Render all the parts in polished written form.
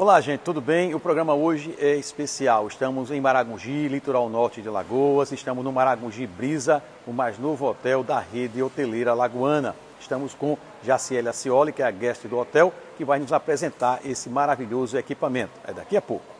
Olá, gente, tudo bem? O programa hoje é especial. Estamos em Maragogi, litoral norte de Alagoas. Estamos no Maragogi Brisa, o mais novo hotel da rede hoteleira alagoana. Estamos com Jaciele Acioli, que é a guest do hotel, que vai nos apresentar esse maravilhoso equipamento. É daqui a pouco.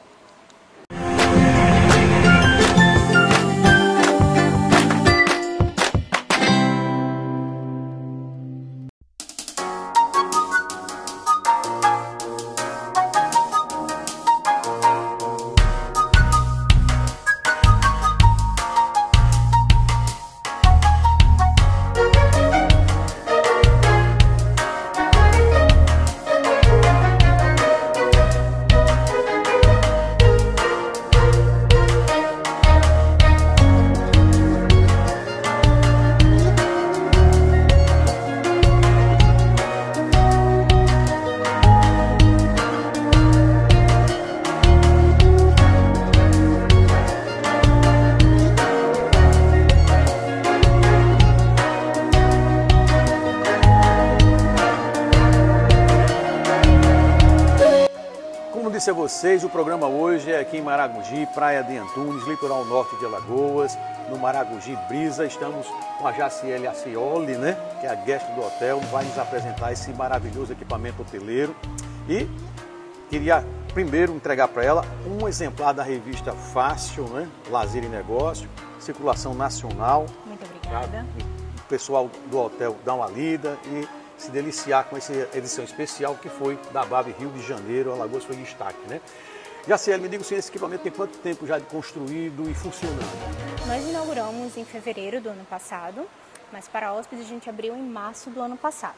A vocês, o programa hoje é aqui em Maragogi, Praia de Antunes, litoral norte de Alagoas, no Maragogi Brisa. Estamos com a Jaciele Acioli, né, que é a guest do hotel, vai nos apresentar esse maravilhoso equipamento hoteleiro. E queria primeiro entregar para ela um exemplar da revista Fácil, né, Lazer e Negócio, circulação nacional. Muito obrigada. O pessoal do hotel dá uma lida e se deliciar com essa edição especial que foi da BAB Rio de Janeiro. Alagoas foi destaque, né? Jaciele, me diga se esse equipamento tem quanto tempo já de construído e funcionando? Nós inauguramos em fevereiro do ano passado, mas para hóspedes a gente abriu em março do ano passado.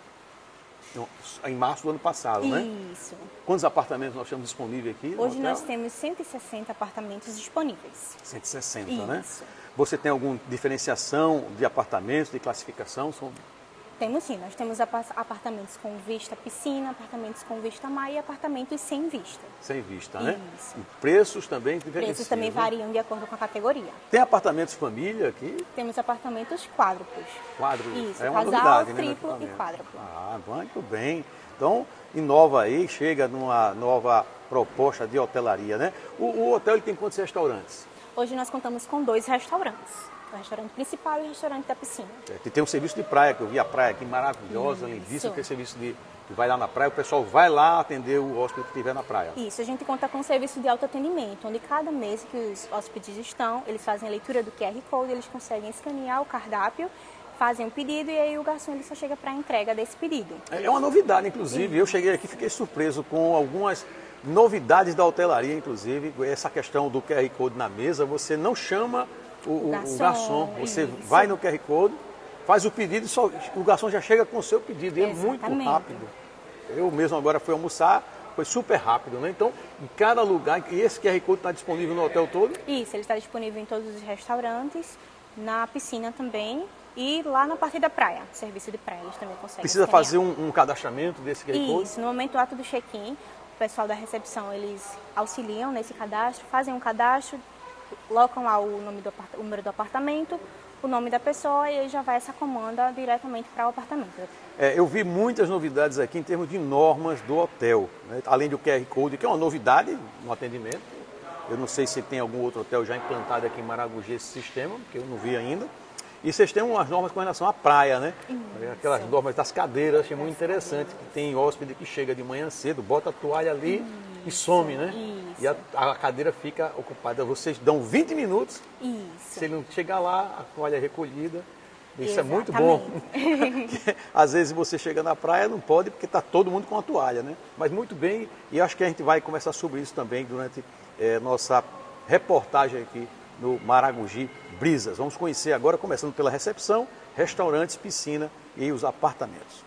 Em março do ano passado, né? Isso. Quantos apartamentos nós temos disponíveis aqui? Hoje nós temos 160 apartamentos disponíveis. 160, Isso. Né? Você tem alguma diferenciação de apartamentos, de classificação? Temos sim, nós temos apartamentos com vista piscina, apartamentos com vista mar e apartamentos sem vista. Sem vista, né? Isso. E preços também diferenciam. Preços também variam de acordo com a categoria. Tem apartamentos família aqui? Temos apartamentos quádruplos. Quádruplos? Isso, é uma casal, novidade, triplo né, e quádruplo. Ah, muito bem. Então, inova aí, chega numa nova proposta de hotelaria, né? O hotel ele tem quantos restaurantes? Hoje nós contamos com 2 restaurantes. O restaurante principal e o restaurante da piscina. Tem um serviço de praia, que eu vi a praia aqui maravilhosa, lindíssima, aquele serviço que vai lá na praia, o pessoal vai lá atender o hóspede que estiver na praia. Isso, a gente conta com um serviço de autoatendimento, onde cada mês que os hóspedes estão, eles fazem a leitura do QR Code, eles conseguem escanear o cardápio, fazem o pedido e aí o garçom ele só chega para a entrega desse pedido. É uma novidade, inclusive, eu cheguei aqui e fiquei surpreso com algumas novidades da hotelaria, inclusive, essa questão do QR Code na mesa, você não chama o garçom, você vai no QR Code, faz o pedido e o garçom já chega com o seu pedido. E é muito rápido. Eu mesmo agora fui almoçar, foi super rápido, né? Então, em cada lugar, e esse QR Code está disponível no hotel todo? Isso, ele está disponível em todos os restaurantes, na piscina também e lá na parte da praia, serviço de praia, eles também conseguem. Precisa escanear. Fazer um cadastramento desse QR Code? Isso, no momento do ato do check-in, o pessoal da recepção, eles auxiliam nesse cadastro, fazem um cadastro, colocam lá o número do apartamento, o nome da pessoa e aí já vai essa comanda diretamente para o apartamento. Eu vi muitas novidades aqui em termos de normas do hotel, né? Além do QR Code, que é uma novidade no atendimento. Eu não sei se tem algum outro hotel já implantado aqui em Maragogi esse sistema, porque eu não vi ainda. E vocês têm umas normas com relação à praia, né? Isso. Aquelas normas das cadeiras, achei muito interessante, que tem hóspede que chega de manhã cedo, bota a toalha ali e some, né? Isso. E a cadeira fica ocupada. Vocês dão 20 minutos, se ele não chegar lá, a toalha é recolhida. Isso é muito bom. Às vezes você chega na praia, não pode, porque está todo mundo com a toalha, né? Mas muito bem, e acho que a gente vai conversar sobre isso também durante nossa reportagem aqui no Maragogi Brisas. Vamos conhecer agora, começando pela recepção, restaurantes, piscina e os apartamentos.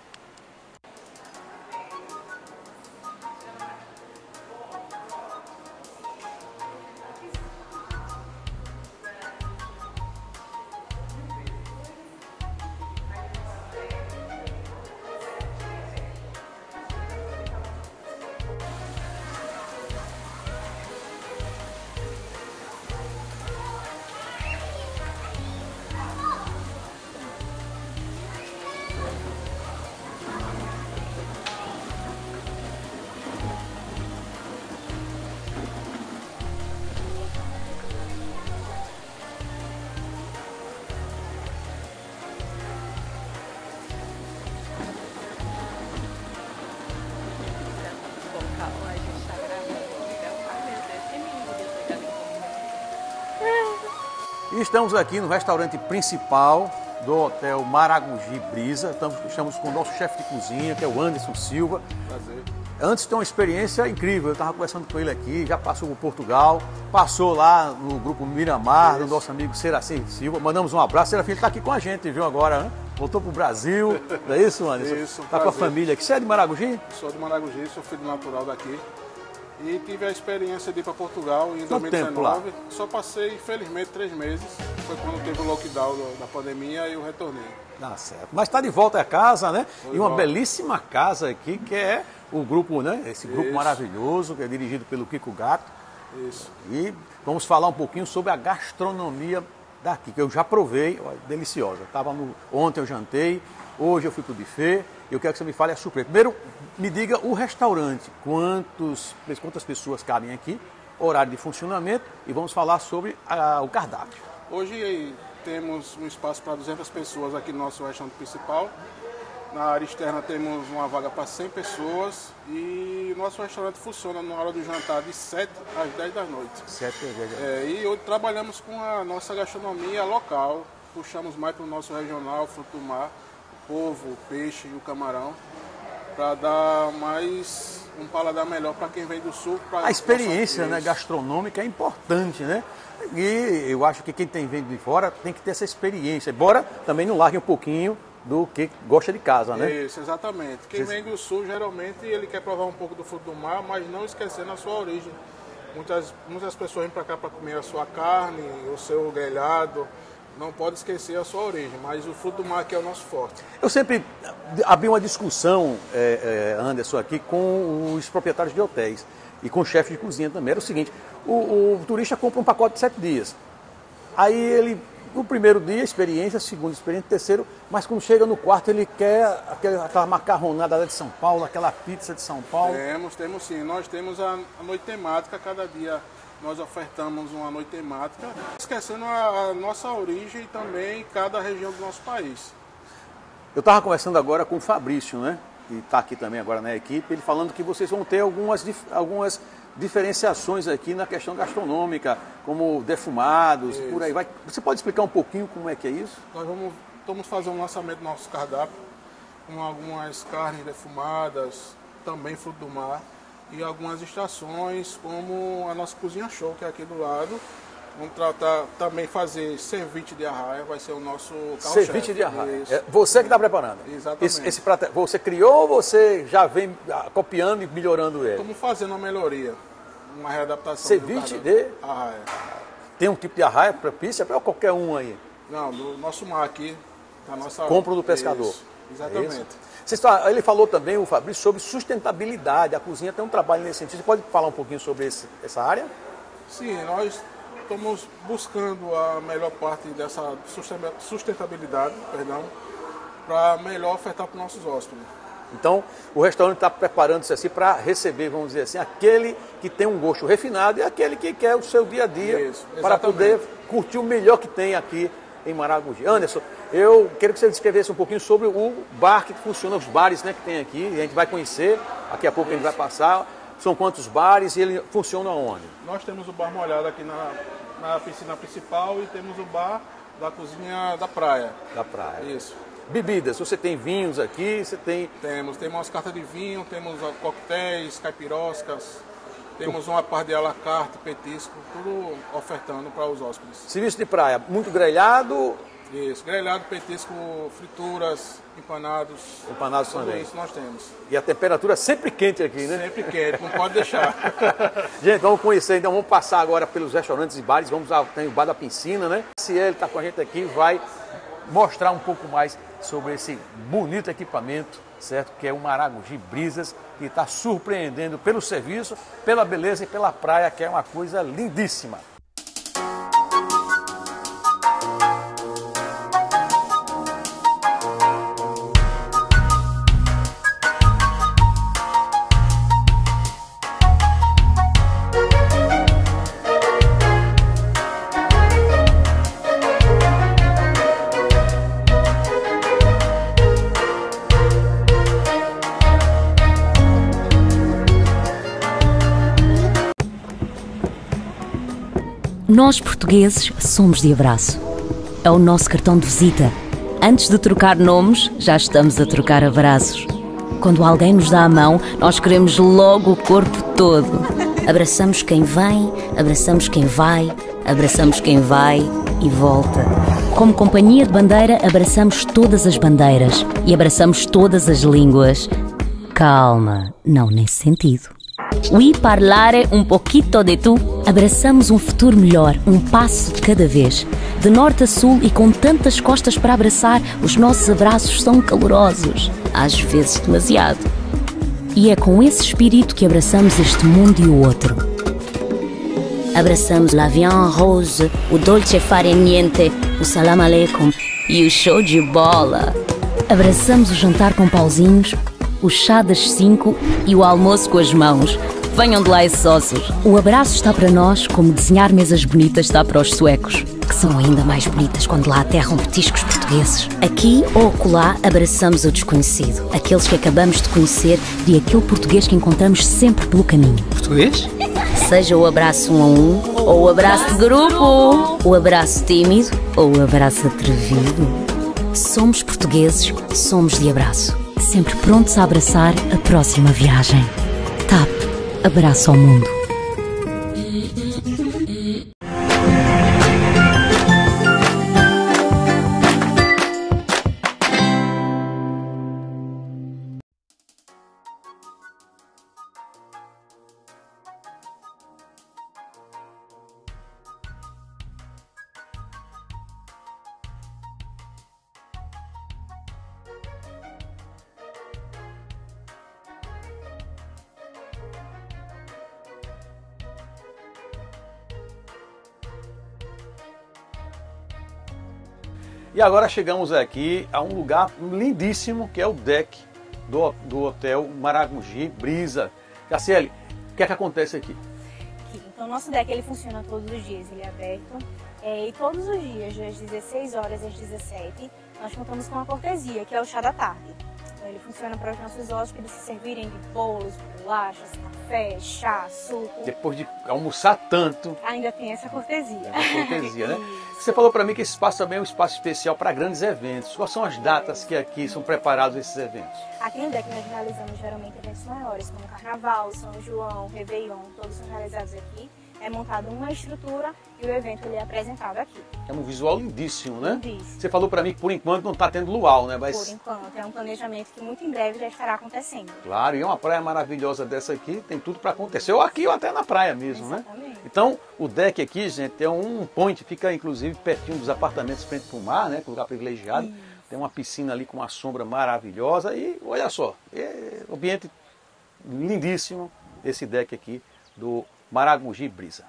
Estamos aqui no restaurante principal do Hotel Maragogi Brisa. Estamos com o nosso chefe de cozinha, que é o Anderson Silva. Prazer. Antes tem uma experiência incrível, eu estava conversando com ele aqui, já passou por Portugal, passou lá no grupo Miramar, do nosso amigo Serafim Silva. Mandamos um abraço. Serafim está aqui com a gente, viu, agora, né? Voltou para o Brasil, não é isso, Anderson? Isso, está com a família aqui. Você é de Maragogi? Sou de Maragogi, sou filho natural daqui. E tive a experiência de ir para Portugal em 2019. Só passei, infelizmente, 3 meses. Foi quando teve o lockdown da pandemia e eu retornei. Ah, certo. Mas está de volta a casa, né? E uma belíssima casa aqui, que é o grupo, né? Esse grupo maravilhoso, que é dirigido pelo Kiko Gato. Isso. E vamos falar um pouquinho sobre a gastronomia daqui, que eu já provei, olha, deliciosa. Ontem eu jantei, hoje eu fui para o buffet. Eu quero que você me fale a surpresa. Primeiro, me diga o restaurante, quantas pessoas cabem aqui, horário de funcionamento, e vamos falar sobre o cardápio. Hoje temos um espaço para 200 pessoas aqui no nosso restaurante principal. Na área externa temos uma vaga para 100 pessoas e nosso restaurante funciona na hora do jantar de 7 às 10 da noite. 7 às 10 da noite. E hoje trabalhamos com a nossa gastronomia local, puxamos mais para o nosso regional, fruto do mar, o polvo, o peixe e o camarão, para dar mais um paladar melhor para quem vem do sul. A experiência, né, gastronômica é importante, né? E eu acho que quem vem de fora tem que ter essa experiência, embora também não largue um pouquinho do que gosta de casa, né? Isso, exatamente. Quem vem do sul, geralmente, ele quer provar um pouco do fruto do mar, mas não esquecendo a sua origem. Muitas pessoas vêm para cá para comer a sua carne, o seu grelhado. Não pode esquecer a sua origem, mas o fruto do mar aqui é o nosso forte. Eu sempre abri uma discussão, Anderson, aqui com os proprietários de hotéis e com o chefe de cozinha também. Era o seguinte, o turista compra um pacote de 7 dias. Aí ele, no primeiro dia, experiência, segundo experiência, terceiro, mas quando chega no quarto ele quer aquela macarronada de São Paulo, aquela pizza de São Paulo. Temos sim. Nós temos a noite temática, cada dia nós ofertamos uma noite temática, esquecendo a nossa origem e também cada região do nosso país. Eu estava conversando agora com o Fabrício, né? Que está aqui também agora na equipe, ele falando que vocês vão ter algumas diferenciações aqui na questão gastronômica, como defumados, isso, por aí vai. Você pode explicar um pouquinho como é que é isso? Nós vamos fazer um lançamento do nosso cardápio, com algumas carnes defumadas, também fruto do mar, e algumas estações, como a nossa cozinha show, que é aqui do lado. Vamos tratar também fazer ceviche de arraia, vai ser o nosso carro-chefe. Ceviche de arraia. É você que está preparando? Exatamente. Esse prato, você criou ou você já vem copiando e melhorando ele? Estamos fazendo uma melhoria, uma readaptação. Ceviche de arraia. Tem um tipo de arraia propícia para qualquer um aí? Não, do nosso mar aqui. Da nossa... Compro do pescador. Isso, exatamente. Ele falou também, o Fabrício, sobre sustentabilidade. A cozinha tem um trabalho nesse sentido. Você pode falar um pouquinho sobre essa área? Sim, nós estamos buscando a melhor parte dessa sustentabilidade, para melhor ofertar para os nossos hóspedes. Então, o restaurante está preparando-se assim para receber, vamos dizer assim, aquele que tem um gosto refinado e aquele que quer o seu dia a dia para poder curtir o melhor que tem aqui em Maragogi. Anderson, eu queria que você descrevesse um pouquinho sobre o bar que funciona, os bares, né, que tem aqui, e a gente vai conhecer, daqui a pouco a gente vai passar. São quantos bares e ele funciona onde? Nós temos o bar molhado aqui na piscina principal e temos o bar da cozinha da praia. Da praia. Isso. Bebidas, você tem vinhos aqui, você tem... Temos umas cartas de vinho, temos coquetéis, caipiroscas, temos uma parte de à la carte, petisco, tudo ofertando para os hóspedes. Serviço de praia, muito grelhado? Isso, grelhado, petisco, frituras, empanados. Empanados também. Tudo isso nós temos. E a temperatura sempre quente aqui, né? Sempre quente, não pode deixar. Gente, vamos conhecer, então vamos passar agora pelos restaurantes e bares, tem o Bar da Piscina, né? Se ele está com a gente aqui, vai mostrar um pouco mais sobre esse bonito equipamento, certo? Que é o Maragogi Brisas, que está surpreendendo pelo serviço, pela beleza e pela praia, que é uma coisa lindíssima. Nós, portugueses, somos de abraço. É o nosso cartão de visita. Antes de trocar nomes, já estamos a trocar abraços. Quando alguém nos dá a mão, nós queremos logo o corpo todo. Abraçamos quem vem, abraçamos quem vai, abraçamos quem vai e volta. Como companhia de bandeira, abraçamos todas as bandeiras e abraçamos todas as línguas. Calma, não nesse sentido. Oui parlare un poquito de tu. Abraçamos um futuro melhor, um passo de cada vez. De norte a sul e com tantas costas para abraçar, os nossos abraços são calorosos, às vezes demasiado. E é com esse espírito que abraçamos este mundo e o outro. Abraçamos la viande rose, o dolce fare niente, o salam aleikum e o show de bola. Abraçamos o jantar com pauzinhos, o chá das 5 e o almoço com as mãos. Venham de lá esses ossos. O abraço está para nós como desenhar mesas bonitas está para os suecos, que são ainda mais bonitas quando lá aterram petiscos portugueses. Aqui ou acolá abraçamos o desconhecido, aqueles que acabamos de conhecer e aquele português que encontramos sempre pelo caminho. Português? Seja o abraço 1 a 1, ou o abraço de grupo, o abraço tímido ou o abraço atrevido. Somos portugueses, somos de abraço. Sempre prontos a abraçar a próxima viagem. TAP, abraço ao mundo. E agora chegamos aqui a um lugar lindíssimo, que é o deck do Hotel Maragogi Brisa. Jaciele, o que é que acontece aqui? Então, o nosso deck ele funciona todos os dias, ele é aberto. E todos os dias, das 16 horas às 17, nós contamos com uma cortesia, que é o chá da tarde. Então, ele funciona para os nossos hóspedes se servirem de bolos, bolachas, café, chá, suco. Depois de almoçar tanto... Ainda tem essa cortesia. Essa cortesia, né? Você falou para mim que esse espaço também é um espaço especial para grandes eventos. Quais são as datas que aqui são preparados esses eventos? Aqui no deck nós realizamos geralmente eventos maiores, como Carnaval, São João, Réveillon, todos são realizados aqui. É montada uma estrutura e o evento ele é apresentado aqui. É um visual lindíssimo, né? Lindíssimo. Você falou para mim que por enquanto não está tendo luau, né? Mas... Por enquanto, é um planejamento que muito em breve já estará acontecendo. Claro, e uma praia maravilhosa dessa aqui, tem tudo para acontecer. Ou aqui ou até na praia mesmo, exatamente, né? Então, o deck aqui, gente, é um point, fica inclusive pertinho dos apartamentos frente para o mar, né? Lugar privilegiado. Isso. Tem uma piscina ali com uma sombra maravilhosa e olha só, é um ambiente lindíssimo esse deck aqui do Maragogi Brisa.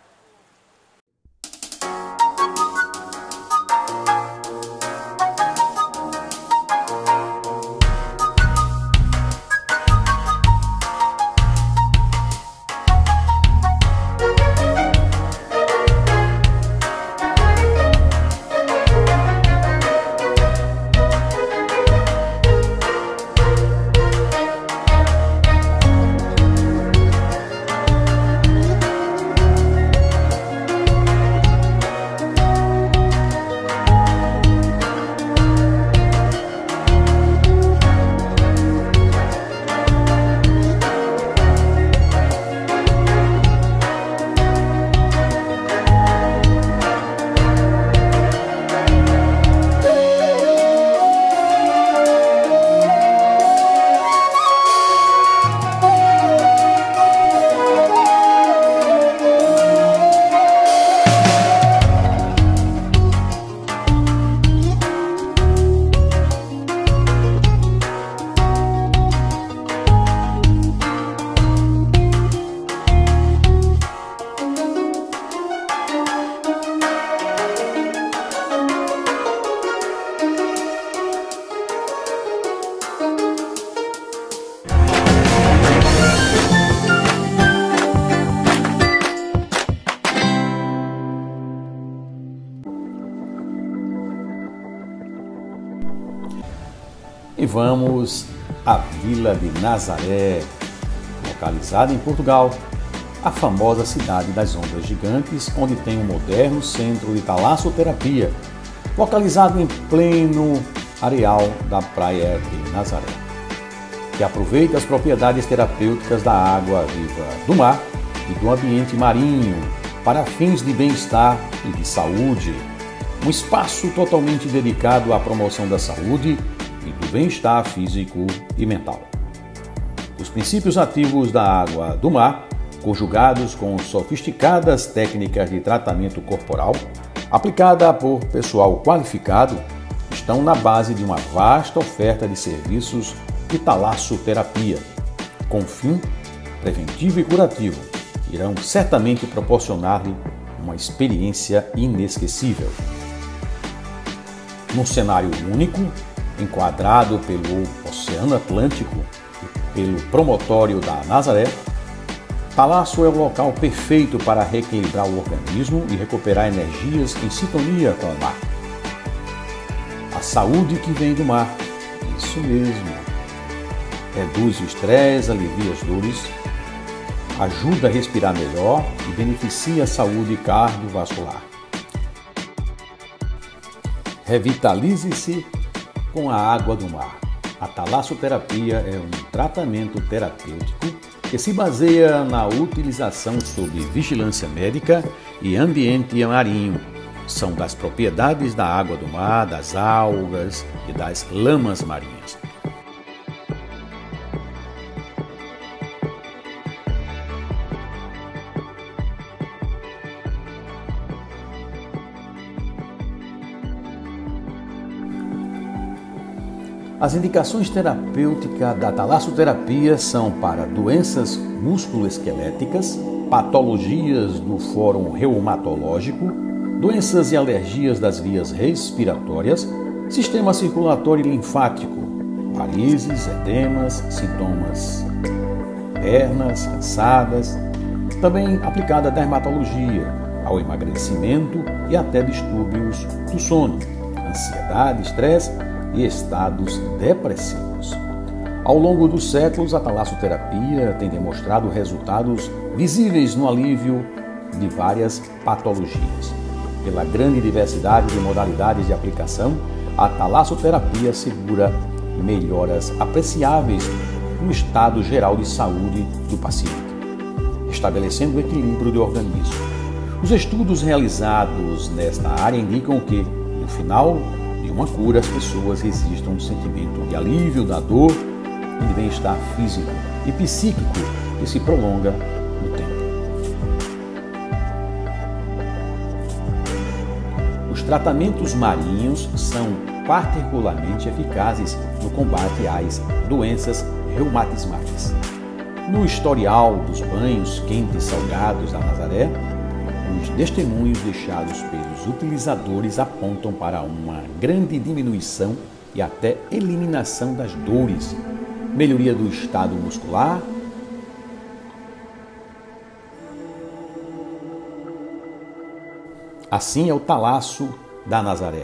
E vamos à Vila de Nazaré, localizada em Portugal. a famosa cidade das ondas gigantes, onde tem um moderno centro de talassoterapia, localizado em pleno areal da praia de Nazaré, que aproveita as propriedades terapêuticas da água viva do mar e do ambiente marinho para fins de bem-estar e de saúde. Um espaço totalmente dedicado à promoção da saúde e do bem-estar físico e mental. Os princípios ativos da água do mar, conjugados com sofisticadas técnicas de tratamento corporal, aplicada por pessoal qualificado, estão na base de uma vasta oferta de serviços de talassoterapia, com fim preventivo e curativo, irão certamente proporcionar-lhe uma experiência inesquecível. Num cenário único, enquadrado pelo Oceano Atlântico e pelo promontório da Nazaré, Talasso é o local perfeito para reequilibrar o organismo e recuperar energias em sintonia com o mar. A saúde que vem do mar, isso mesmo. Reduz o estresse, alivia as dores, ajuda a respirar melhor e beneficia a saúde cardiovascular. Revitalize-se com a água do mar. A talassoterapia é um tratamento terapêutico que se baseia na utilização sob vigilância médica e ambiente marinho. São das propriedades da água do mar, das algas e das lamas marinhas. As indicações terapêuticas da talassoterapia são para doenças musculoesqueléticas, patologias do fórum reumatológico, doenças e alergias das vias respiratórias, sistema circulatório e linfático, varizes, edemas, sintomas, pernas, cansadas, também aplicada à dermatologia, ao emagrecimento e até distúrbios do sono, ansiedade, estresse e estados depressivos. Ao longo dos séculos, a talassoterapia tem demonstrado resultados visíveis no alívio de várias patologias. Pela grande diversidade de modalidades de aplicação, a talassoterapia assegura melhoras apreciáveis no estado geral de saúde do paciente, estabelecendo o equilíbrio do organismo. Os estudos realizados nesta área indicam que, no final de uma cura, as pessoas registram um sentimento de alívio da dor e de bem-estar físico e psíquico que se prolonga no tempo. Os tratamentos marinhos são particularmente eficazes no combate às doenças reumatismáticas. No historial dos banhos quentes salgados da Nazaré, os testemunhos deixados pelos utilizadores apontam para uma grande diminuição e até eliminação das dores, melhoria do estado muscular, assim é o Talasso da Nazaré.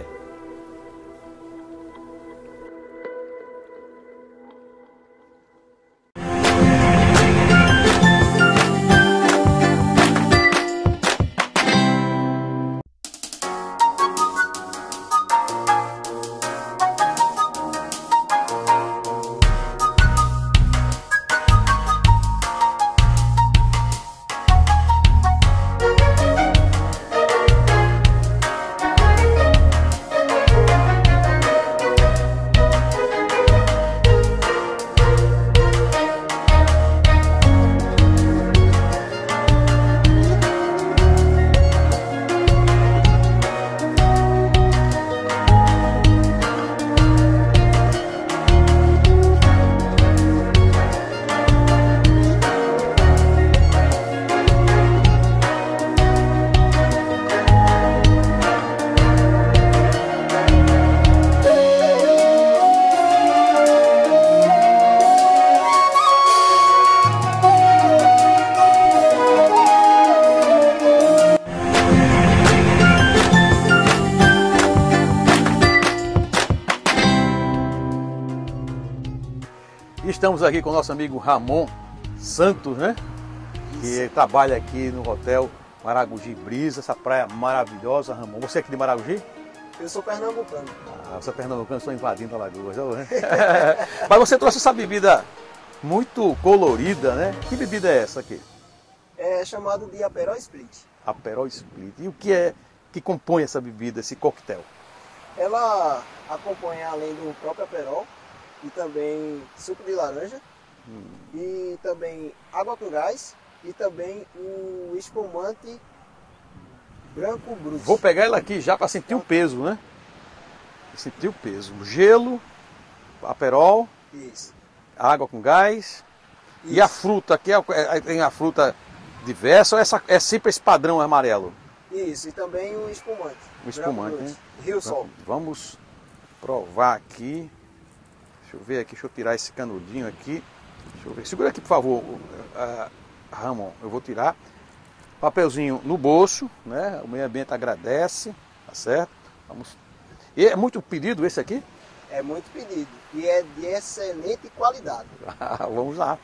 Estamos aqui com o nosso amigo Ramon Santos, né? que trabalha aqui no hotel Maragogi Brisa, essa praia maravilhosa, Ramon. Você é aqui de Maragogi? Eu sou pernambucano. Ah, você é pernambucano, estou invadindo Alagoas, né? Mas você trouxe essa bebida muito colorida, né? Que bebida é essa aqui? É chamado de Aperol Split. Aperol Split. E o que é que compõe essa bebida, esse coquetel? Ela acompanha, além do próprio Aperol, e também suco de laranja, e também água com gás, e também o espumante branco bruto. Vou pegar ela aqui já para sentir o peso, né? Sentir o peso. Gelo, Aperol, Isso. água com gás. Isso. E a fruta aqui, tem a fruta diversa ou é sempre esse padrão amarelo? Isso, e também o espumante. O espumante, né? Rio Sol. Vamos provar aqui. Deixa eu ver aqui, deixa eu tirar esse canudinho aqui. Deixa eu ver. Segura aqui, por favor, Ramon. Eu vou tirar. Papelzinho no bolso, né? O meio ambiente agradece, tá certo? Vamos. E é muito pedido esse aqui? É muito pedido. E é de excelente qualidade. Vamos lá.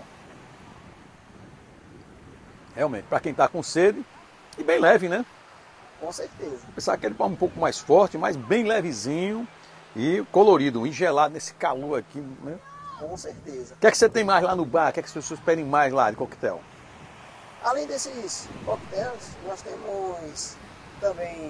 Realmente, para quem está com sede, e bem leve, né? Com certeza. Pensar que ele é um pouco mais forte, mas bem levezinho e colorido, engelado nesse calor aqui, né? Com certeza. O que é que você tem mais lá no bar? O que é que as pessoas pedem mais lá de coquetel? Além desses coquetéis, nós temos também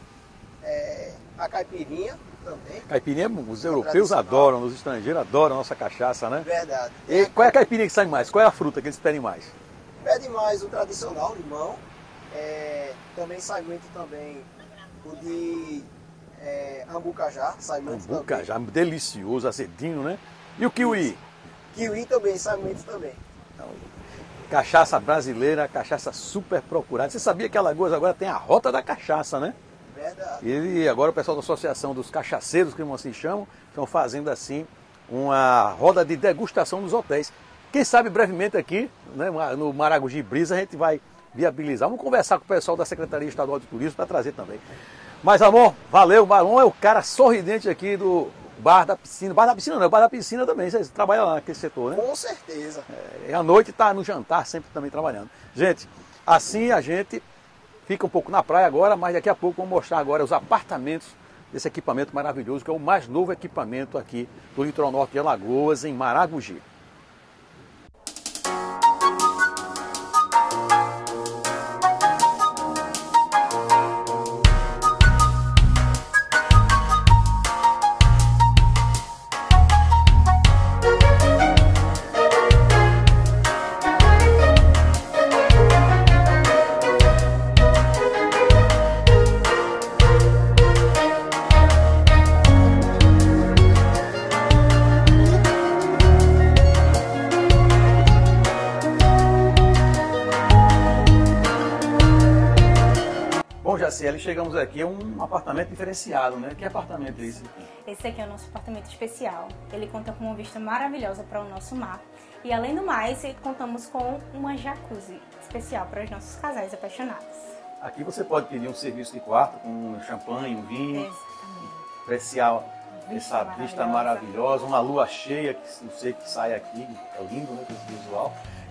a caipirinha também. Caipirinha, os europeus adoram, os estrangeiros adoram a nossa cachaça, né? Verdade. E qual é a caipirinha que sai mais? Qual é a fruta que eles pedem mais? Pede mais o tradicional, limão. Também sai muito também o de ambucajá, sai muito ambucajá, também. Delicioso, azedinho, né? E o kiwi? Kiwi também sai muito também. Então, cachaça brasileira, cachaça super procurada. Você sabia que Alagoas agora tem a Rota da Cachaça, né? Verdade. E agora o pessoal da Associação dos Cachaceiros, que assim chamam, estão fazendo assim uma roda de degustação nos hotéis. Quem sabe brevemente aqui, né, no Maragogi Brisa, a gente vai viabilizar. Vamos conversar com o pessoal da Secretaria Estadual de Turismo para trazer também. Mas, Ramon, valeu. O Marlon é o cara sorridente aqui do Bar da Piscina. Bar da Piscina não, Bar da Piscina também. Você trabalha lá naquele setor, né? Com certeza. E à noite está no jantar, sempre também trabalhando. Gente, assim a gente fica um pouco na praia agora, mas daqui a pouco vamos mostrar agora os apartamentos desse equipamento maravilhoso, que é o mais novo equipamento aqui do litoral norte de Alagoas, em Maragogi. Jaciele, chegamos aqui, é um apartamento diferenciado, né? Que apartamento é esse aqui? Esse aqui é o nosso apartamento especial. Ele conta com uma vista maravilhosa para o nosso mar. E além do mais, contamos com uma jacuzzi especial para os nossos casais apaixonados. Aqui você pode pedir um serviço de quarto com um champanhe, um vinho. Exatamente. Apreciar essa vista maravilhosa, uma lua cheia, que não sei que sai aqui, é lindo, né? Esse visual.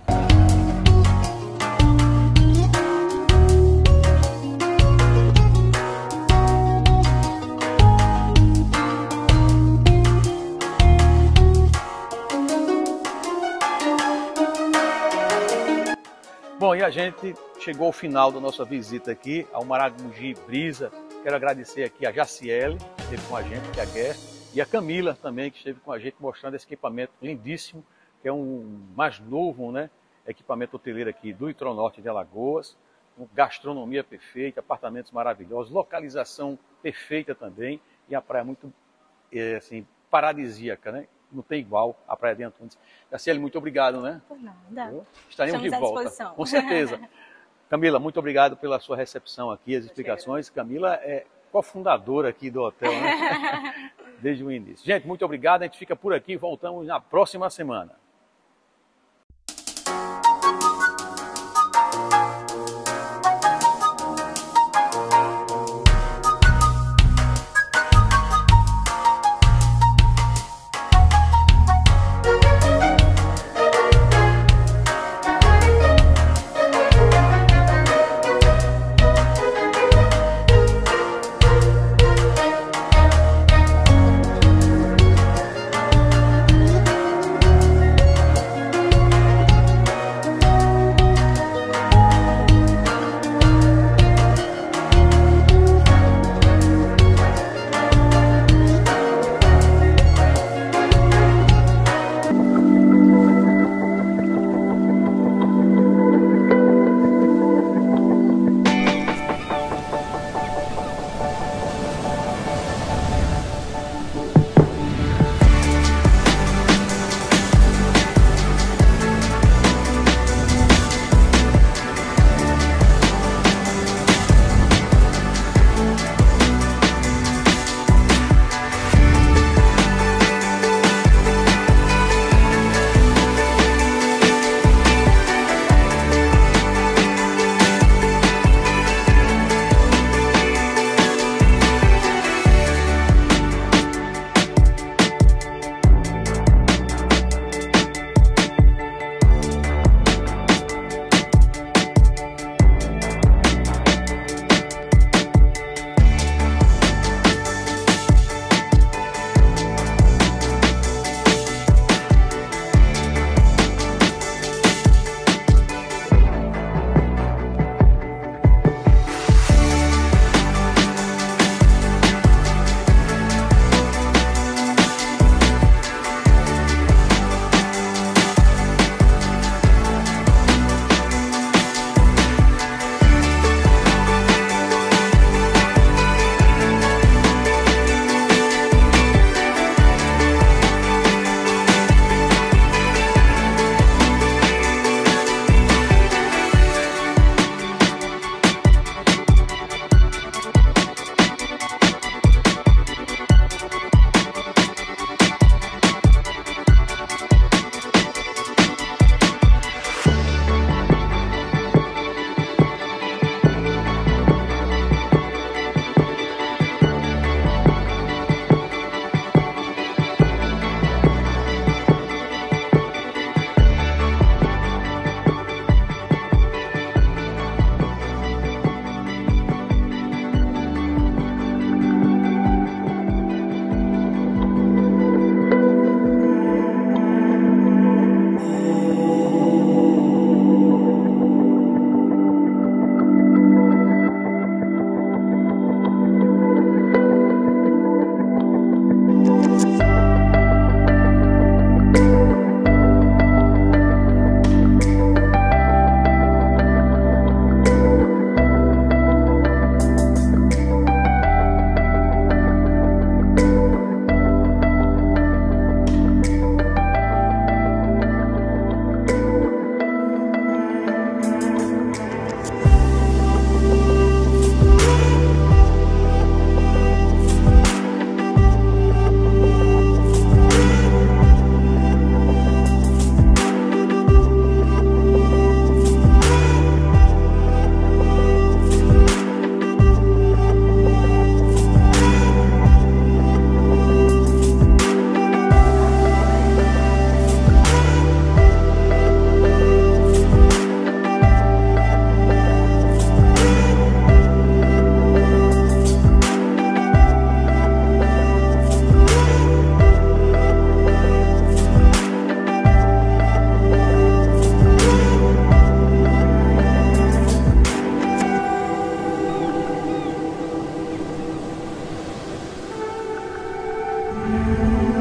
Bom, e a gente chegou ao final da nossa visita aqui ao Maragogi Brisa. Quero agradecer aqui a Jaciele, que esteve com a gente, que é a guest, e a Camila também, que esteve com a gente mostrando esse equipamento lindíssimo, que é um mais novo, né, equipamento hoteleiro aqui do litoral norte de Alagoas, com gastronomia perfeita, apartamentos maravilhosos, localização perfeita também, e a praia muito assim, paradisíaca, né? Não tem igual a Praia de Antunes. Jaciele, muito obrigado, né? Por nada. Estaremos de volta. Com certeza. Camila, muito obrigado pela sua recepção aqui, as explicações. Camila é cofundadora aqui do hotel, né? Desde o início. Gente, muito obrigado. A gente fica por aqui e voltamos na próxima semana. Obrigado.